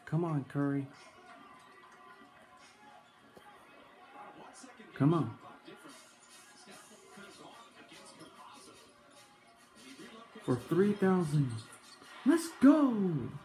Come on, Curry. Come on. For 3,000. Let's go.